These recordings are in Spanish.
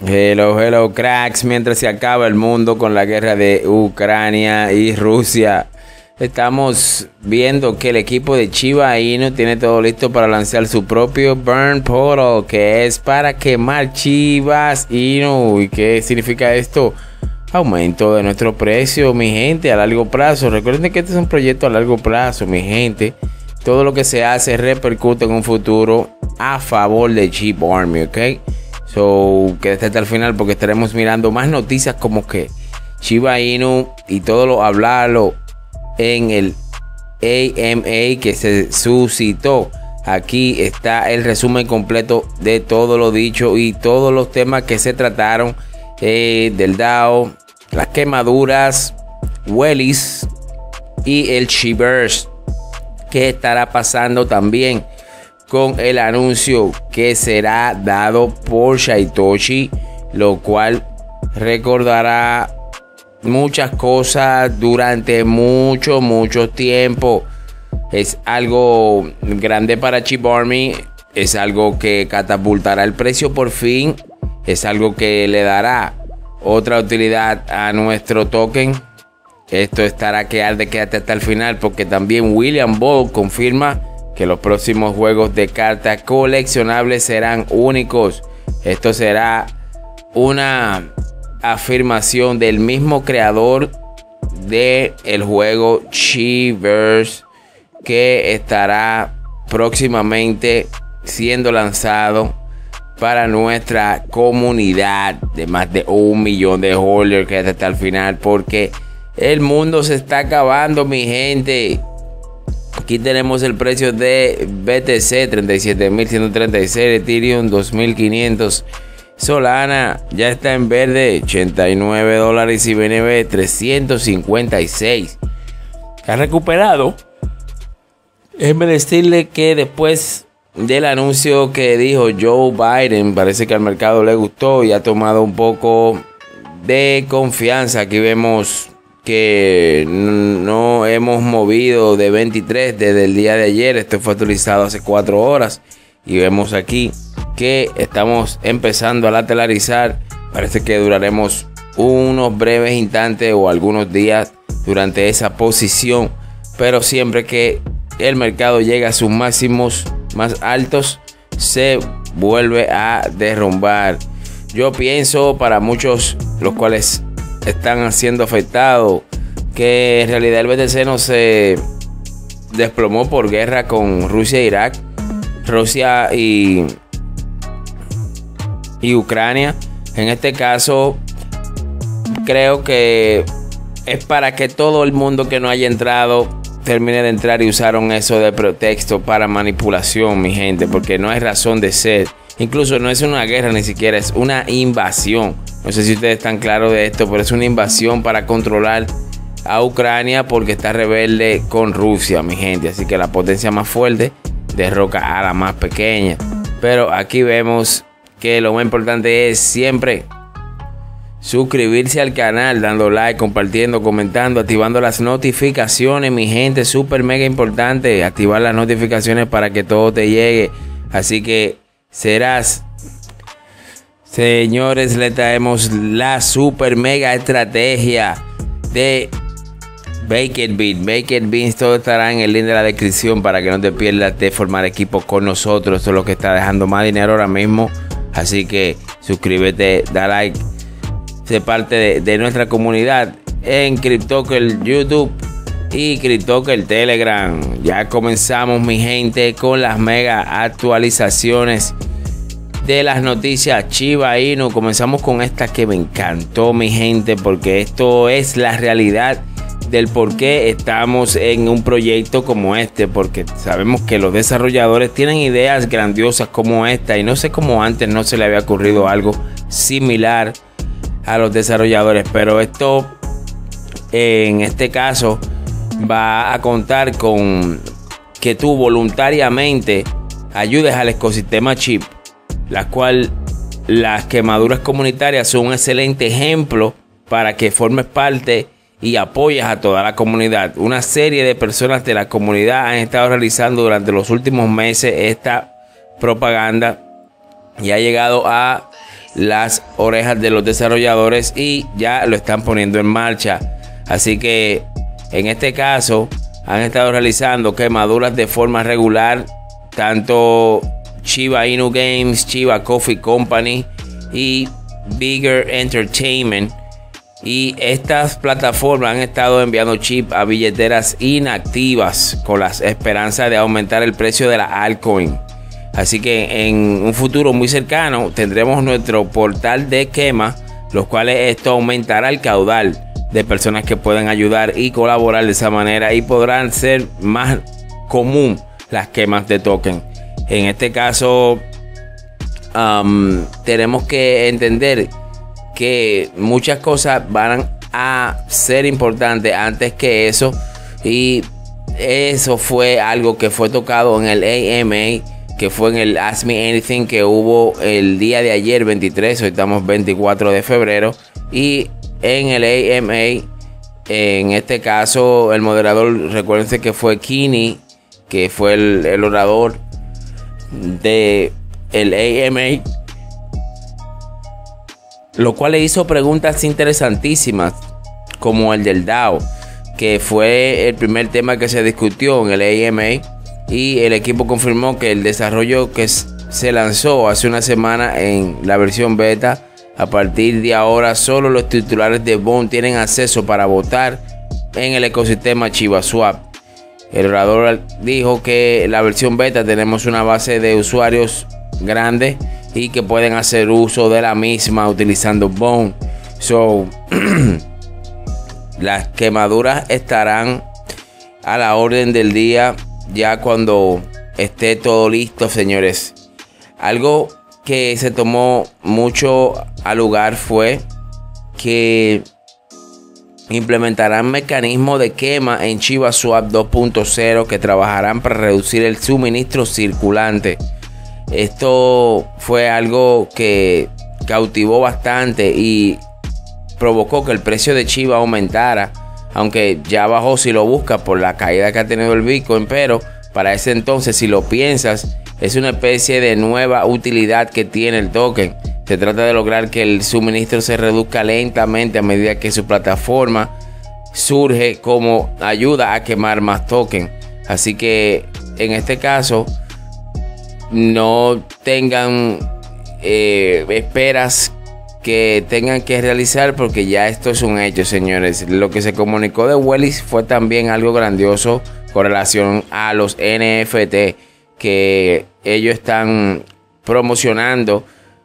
Hello, hello, cracks. Mientras se acaba el mundo con la guerra de Ucrania y Rusia, estamos viendo que el equipo de Shiba Inu tiene todo listo para lanzar su propio Burn Portal, que es para quemar Shibas Inu. ¿Y qué significa esto? Aumento de nuestro precio, mi gente, a largo plazo. Recuerden que este es un proyecto a largo plazo, mi gente. Todo lo que se hace repercute en un futuro a favor de Chip Army, ¿ok? So, quédate hasta el final porque estaremos mirando más noticias como que Shiba Inu y todo lo hablarlo en el AMA que se suscitó. Aquí está el resumen completo de todo lo dicho y todos los temas que se trataron del DAO, las quemaduras, Wellis y el Shiverse. ¿Qué estará pasando también con el anuncio que será dado por Satoshi, lo cual recordará muchas cosas durante mucho tiempo? Es algo grande para Chip Army, es algo que catapultará el precio por fin, es algo que le dará otra utilidad a nuestro token. Esto estará que arde, quédate hasta el final porque también William Ball confirma que los próximos juegos de cartas coleccionables serán únicos. Esto será una afirmación del mismo creador del juego Shiverse, que estará próximamente siendo lanzado para nuestra comunidad de más de 1 millón de holders. Quédate hasta el final porque el mundo se está acabando, mi gente. Aquí tenemos el precio de BTC 37.136, Ethereum 2.500, Solana ya está en verde $89 y BNB 356. Ha recuperado. Déjenme decirle que después del anuncio que dijo Joe Biden, parece que al mercado le gustó y ha tomado un poco de confianza. Aquí vemos que no hemos movido de 23 desde el día de ayer. Esto fue actualizado hace 4 horas y vemos aquí que estamos empezando a lateralizar. Parece que duraremos unos breves instantes o algunos días durante esa posición, pero siempre que el mercado llega a sus máximos más altos se vuelve a derrumbar. Yo pienso, para muchos los cuales están siendo afectados, que en realidad el BTC no se desplomó por guerra con Rusia e Irak, Rusia y Ucrania. En este caso creo que es para que todo el mundo que no haya entrado termine de entrar, y usaron eso de pretexto para manipulación, mi gente, porque no hay razón de ser. Incluso no es una guerra, ni siquiera es una invasión. No sé si ustedes están claros de esto, pero es una invasión para controlar a Ucrania porque está rebelde con Rusia, mi gente. Así que la potencia más fuerte derroca a la más pequeña. Pero aquí vemos que lo más importante es siempre suscribirse al canal, dando like, compartiendo, comentando, activando las notificaciones, mi gente. Súper mega importante activar las notificaciones para que todo te llegue. Así que serás, señores, le traemos la super mega estrategia de Baked Beans. Todo estará en el link de la descripción para que no te pierdas de formar equipo con nosotros. Esto es lo que está dejando más dinero ahora mismo. Así que suscríbete, da like, sé parte de nuestra comunidad en CryptoCoin YouTube y CryptoCoin Telegram. Ya comenzamos, mi gente, con las mega actualizaciones de las noticias Shiba Inu. Comenzamos con esta que me encantó, mi gente, porque esto es la realidad del por qué estamos en un proyecto como este, porque sabemos que los desarrolladores tienen ideas grandiosas como esta y no sé cómo antes no se le había ocurrido algo similar a los desarrolladores, pero esto en este caso va a contar con que tú voluntariamente ayudes al ecosistema chip, la cual las quemaduras comunitarias son un excelente ejemplo para que formes parte y apoyas a toda la comunidad. Una serie de personas de la comunidad han estado realizando durante los últimos meses esta propaganda y ha llegado a las orejas de los desarrolladores y ya lo están poniendo en marcha. Así que en este caso han estado realizando quemaduras de forma regular tanto Shiba Inu Games, Chiba Coffee Company y Bigger Entertainment. Y estas plataformas han estado enviando chip a billeteras inactivas con la esperanza de aumentar el precio de la altcoin. Así que en un futuro muy cercano tendremos nuestro portal de quema, los cuales esto aumentará el caudal de personas que puedan ayudar y colaborar de esa manera, y podrán ser más común las quemas de token. En este caso tenemos que entender que muchas cosas van a ser importantes antes que eso, y eso fue algo que fue tocado en el AMA, que fue en el Ask Me Anything que hubo el día de ayer 23, hoy estamos 24 de febrero, y en el AMA, en este caso el moderador, recuérdense que fue Kini, que fue el orador de el AMA, lo cual le hizo preguntas interesantísimas, como el del DAO, que fue el primer tema que se discutió en el AMA, y el equipo confirmó que el desarrollo que se lanzó hace una semana en la versión beta, a partir de ahora solo los titulares de Bond tienen acceso para votar en el ecosistema ChivaSwap. El orador dijo que la versión beta tenemos una base de usuarios grande y que pueden hacer uso de la misma utilizando Bond. Las quemaduras estarán a la orden del día ya cuando esté todo listo, señores. Algo que se tomó mucho a lugar fue que implementarán mecanismos de quema en ChivaSwap 2.0 que trabajarán para reducir el suministro circulante. Esto fue algo que cautivó bastante y provocó que el precio de Chiva aumentara, aunque ya bajó si lo buscas por la caída que ha tenido el Bitcoin. Pero para ese entonces, si lo piensas, es una especie de nueva utilidad que tiene el token. Se trata de lograr que el suministro se reduzca lentamente a medida que su plataforma surge como ayuda a quemar más token. Así que en este caso no tengan esperas que tengan que realizar, porque ya esto es un hecho, señores. Lo que se comunicó de Wellys fue también algo grandioso con relación a los NFT que ellos están promocionando,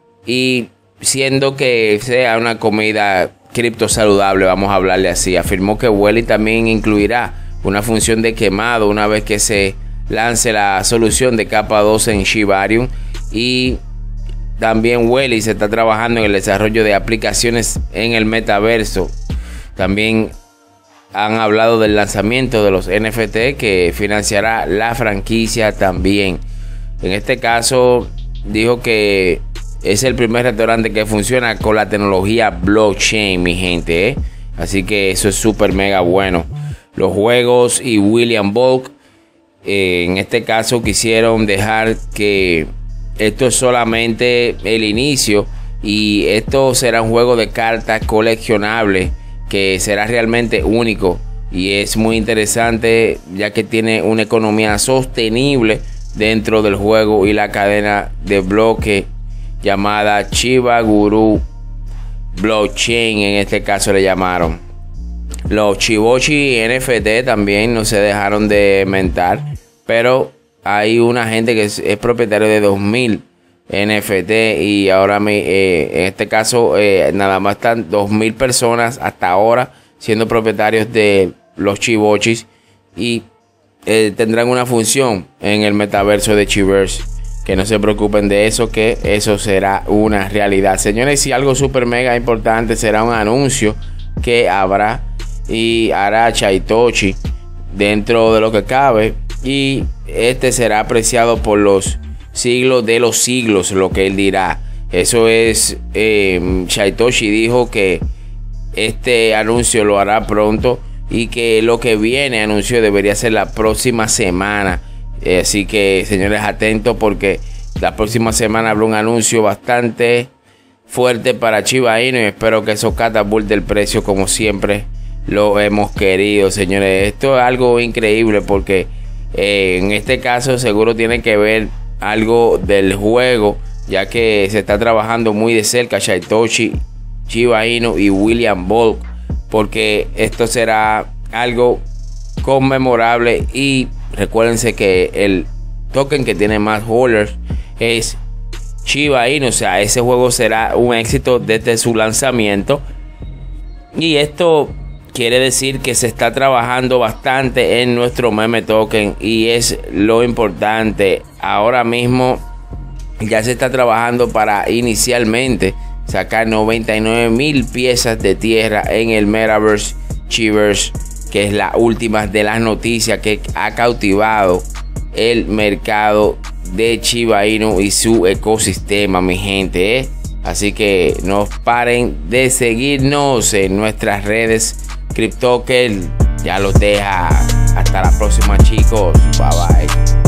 y siendo que sea una comida cripto saludable, vamos a hablarle así. Afirmó que Wellys también incluirá una función de quemado una vez que se lance la solución de capa 2 en Shibarium, y también Wellys está trabajando en el desarrollo de aplicaciones en el metaverso. También han hablado del lanzamiento de los NFT que financiará la franquicia también. En este caso dijo que es el primer restaurante que funciona con la tecnología blockchain, mi gente, Así que eso es súper mega bueno. Los juegos y William Volk, en este caso, quisieron dejar que esto es solamente el inicio, y esto será un juego de cartas coleccionable que será realmente único y es muy interesante, ya que tiene una economía sostenible dentro del juego y la cadena de bloque llamada Shiba Guru Blockchain, en este caso le llamaron. Los Chibochi NFT también no se dejaron de mentar, pero hay una gente que es propietario de 2000 NFT, y ahora en este caso nada más están 2000 personas hasta ahora siendo propietarios de los Chibochis, y tendrán una función en el metaverso de Chiverse. Que no se preocupen de eso, que eso será una realidad, señores. Y algo súper mega importante será un anuncio que habrá y hará Satoshi dentro de lo que cabe, y este será apreciado por los siglos de los siglos, lo que él dirá. Eso es, Satoshi dijo que este anuncio lo hará pronto, y que lo que viene, anunció, debería ser la próxima semana. Así que, señores, atentos, porque la próxima semana habrá un anuncio bastante fuerte para Shiba Inu y espero que eso catapulte el precio como siempre lo hemos querido, señores. Esto es algo increíble porque en este caso seguro tiene que ver algo del juego, ya que se está trabajando muy de cerca Satoshi, Shiba Inu y William Bolk, porque esto será algo conmemorable. Y recuérdense que el token que tiene más holders es Shiba Inu, o sea, ese juego será un éxito desde su lanzamiento. Y esto quiere decir que se está trabajando bastante en nuestro meme token, y es lo importante. Ahora mismo ya se está trabajando para inicialmente sacar 99,000 piezas de tierra en el Metaverse Chiverse, que es la última de las noticias que ha cautivado el mercado de Shiba Inu y su ecosistema, mi gente, Así que no paren de seguirnos en nuestras redes. CryptoKel ya los deja. Hasta la próxima, chicos. Bye bye.